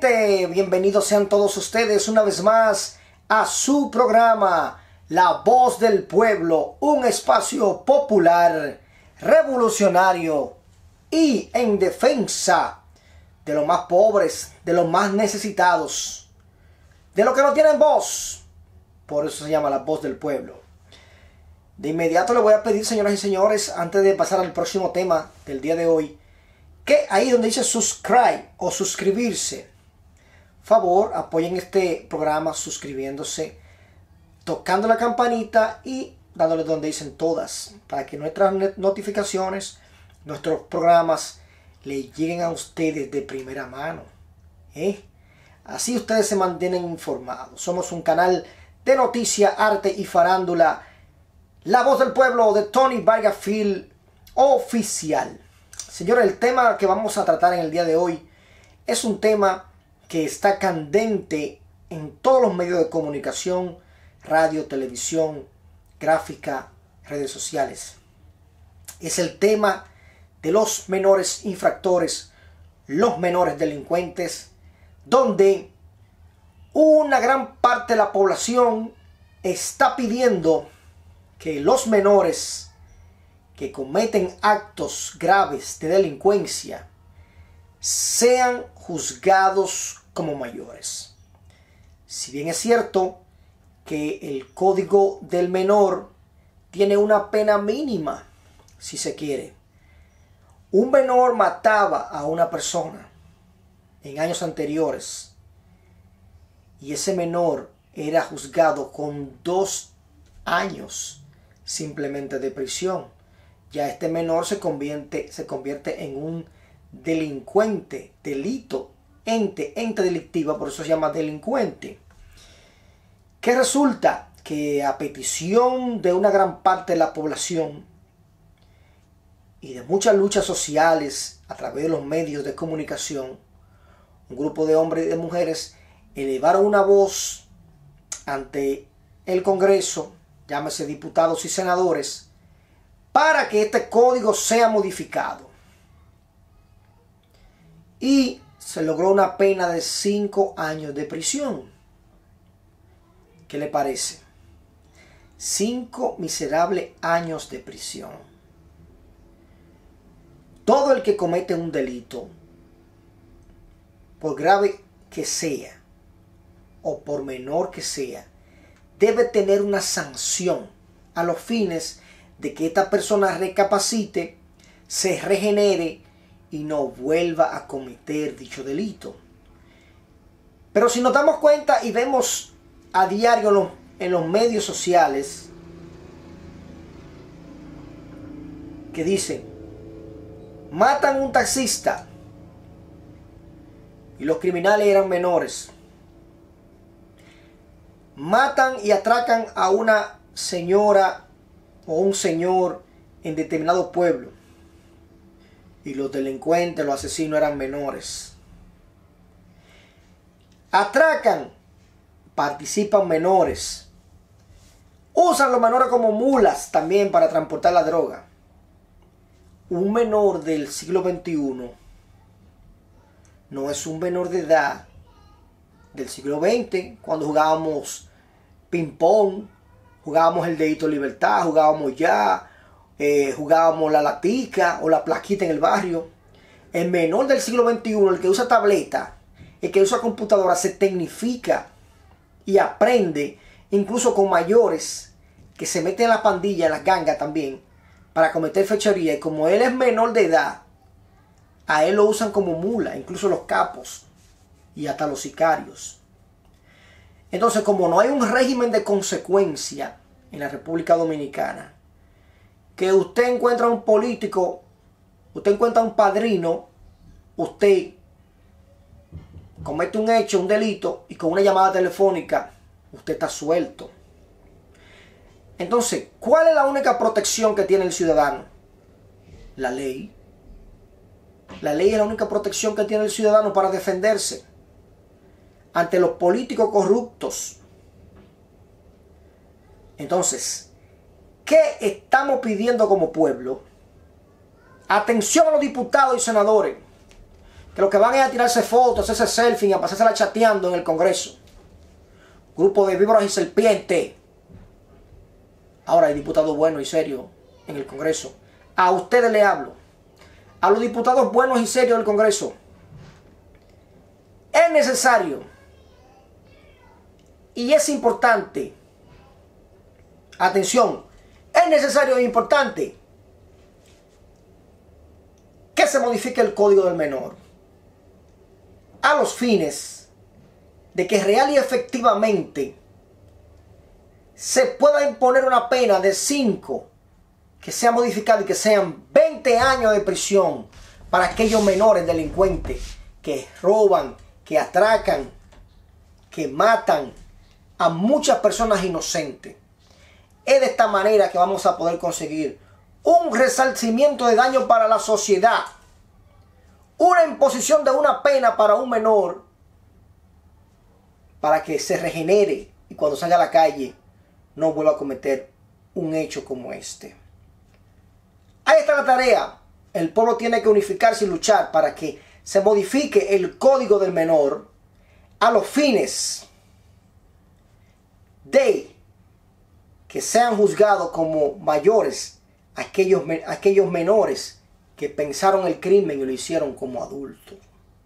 gente, bienvenidos sean todos ustedes una vez más a su programa La Voz del Pueblo, un espacio popular, revolucionario y en defensa de los más pobres, de los más necesitados, de los que no tienen voz. Por eso se llama La Voz del Pueblo. De inmediato le voy a pedir, señoras y señores, antes de pasar al próximo tema del día de hoy, que ahí donde dice subscribe o suscribirse, favor apoyen este programa suscribiéndose, tocando la campanita y dándole donde dicen todas, para que nuestras notificaciones, nuestros programas le lleguen a ustedes de primera mano. Así ustedes se mantienen informados. Somos un canal de noticia, arte y farándula. La Voz del Pueblo de Tony Vargas Film oficial. Señores, el tema que vamos a tratar en el día de hoy es un tema que está candente en todos los medios de comunicación, radio, televisión, gráfica, redes sociales. Es el tema de los menores infractores, los menores delincuentes, donde una gran parte de la población está pidiendo que los menores que cometen actos graves de delincuencia sean juzgados como mayores. Si bien es cierto que el Código del Menor tiene una pena mínima, si se quiere. Un menor mataba a una persona en años anteriores y ese menor era juzgado con 2 años simplemente de prisión. Ya este menor se convierte en un delincuente, delito, ente delictiva, por eso se llama delincuente. ¿Qué resulta? Que a petición de una gran parte de la población y de muchas luchas sociales a través de los medios de comunicación, un grupo de hombres y de mujeres elevaron una voz ante el Congreso, llámese diputados y senadores, para que este código sea modificado. Y se logró una pena de 5 años de prisión. ¿Qué le parece? 5 miserables años de prisión. Todo el que comete un delito, por grave que sea, o por menor que sea, debe tener una sanción a los fines de que esta persona recapacite, se regenere y no vuelva a cometer dicho delito. Pero si nos damos cuenta y vemos a diario en los medios sociales que dicen, matan a un taxista y los criminales eran menores. Matan y atracan a una señora o un señor en determinado pueblo y los delincuentes, los asesinos eran menores. Atracan, participan menores, usan los menores como mulas también para transportar la droga. Un menor del siglo XXI no es un menor de edad del siglo XX, cuando jugábamos ping pong, jugábamos el dedito de libertad, jugábamos ya, jugábamos la latica o la plaquita en el barrio. El menor del siglo XXI, el que usa tableta, el que usa computadora, se tecnifica y aprende incluso con mayores que se meten en la pandilla, en las gangas también, para cometer fechoría. Y como él es menor de edad, a él lo usan como mula, incluso los capos y hasta los sicarios. Entonces, como no hay un régimen de consecuencia en la República Dominicana, que usted encuentra un político, usted encuentra un padrino, usted comete un hecho, un delito, y con una llamada telefónica, usted está suelto. Entonces, ¿cuál es la única protección que tiene el ciudadano? La ley. La ley es la única protección que tiene el ciudadano para defenderse ante los políticos corruptos. Entonces, ¿qué estamos pidiendo como pueblo? Atención a los diputados y senadores. que lo que van es a tirarse fotos, hacerse selfie, a pasársela chateando en el Congreso. Grupo de víboras y serpientes. Ahora hay diputados buenos y serios en el Congreso. A ustedes les hablo. A los diputados buenos y serios del Congreso. Es necesario y es importante. Atención. Es necesario e importante que se modifique el Código del Menor a los fines de que real y efectivamente se pueda imponer una pena de 5, que sea modificada y que sean 20 años de prisión para aquellos menores delincuentes que roban, que atracan, que matan a muchas personas inocentes. Es de esta manera que vamos a poder conseguir un resarcimiento de daño para la sociedad, una imposición de una pena para un menor, para que se regenere y cuando salga a la calle no vuelva a cometer un hecho como este. Ahí está la tarea. El pueblo tiene que unificarse y luchar para que se modifique el Código del Menor a los fines de que sean juzgados como mayores aquellos menores que pensaron el crimen y lo hicieron como adultos.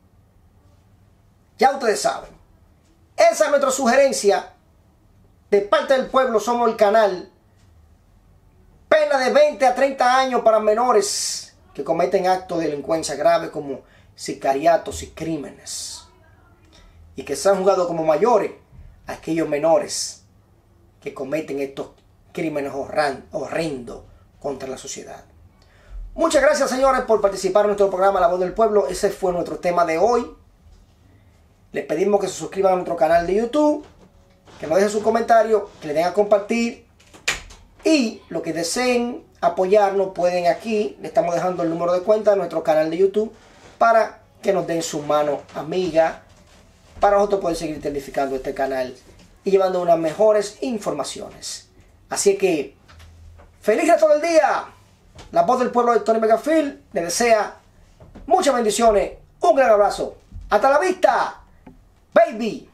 Ya ustedes saben. Esa es nuestra sugerencia de parte del pueblo. Somos el canal. Pena de 20 a 30 años para menores que cometen actos de delincuencia grave como sicariatos y crímenes. Y que sean juzgados como mayores aquellos menores que cometen estos crímenes horrendos contra la sociedad. Muchas gracias, señores, por participar en nuestro programa La Voz del Pueblo. Ese fue nuestro tema de hoy. Les pedimos que se suscriban a nuestro canal de YouTube, que nos dejen su comentario, que le den a compartir. Y los que deseen apoyarnos pueden aquí, le estamos dejando el número de cuenta de nuestro canal de YouTube para que nos den su mano amiga para nosotros poder seguir identificando este canal y llevando unas mejores informaciones. Así que, feliz resto del día. La Voz del Pueblo de Tony Megafield le desea muchas bendiciones, un gran abrazo. Hasta la vista, baby.